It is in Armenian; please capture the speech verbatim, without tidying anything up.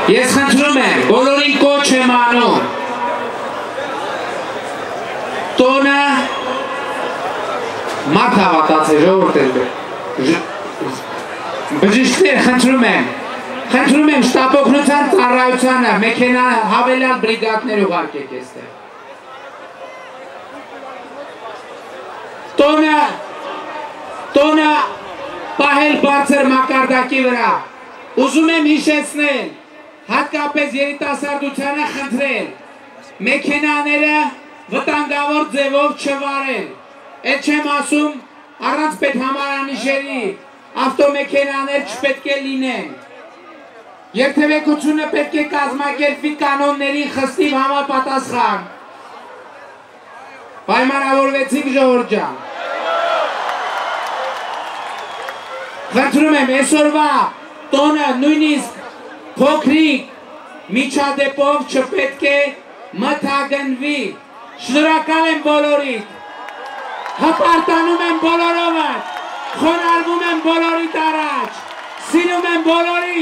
Ես խնդրում եմ, բոլորին կոչ եմ անում, տոնը մարդ հավատաց է, ժողովուրդ է, բժիշկներ խնդրում եմ, խնդրում եմ շտապօգնության ծառայությանը, մեքենա հավելյալ բրիգադներ ուղարկեք էստեղ։ Տոնը, տոնը պահել բարձր մակարդակի վրա, ուզում եմ հիշեցնել, հատկապես երիտասարդությանը խնդրել, մեքենաները վտանգավոր ձևով չվարել, այդ չեմ ասում առանց պետհամարանիշերի ավտոմեքենաներ չպետք է լինեն, երթևեկությունը պետք է կազմակերպվի կանոններին խստիվ համապատասխան, պայմանավորվեցինք ժողովուրդ ջան, խնդրում եմ այսօրվա տոնը նույնիսկ փոքրիկ միջադեպով չպետք է մթագնվի, շնորհակալ եմ բոլորիդ, հպարտանում եմ բոլորովդ, խոնարհվում եմ բոլորիդ առաջ, սիրում եմ բոլորիդ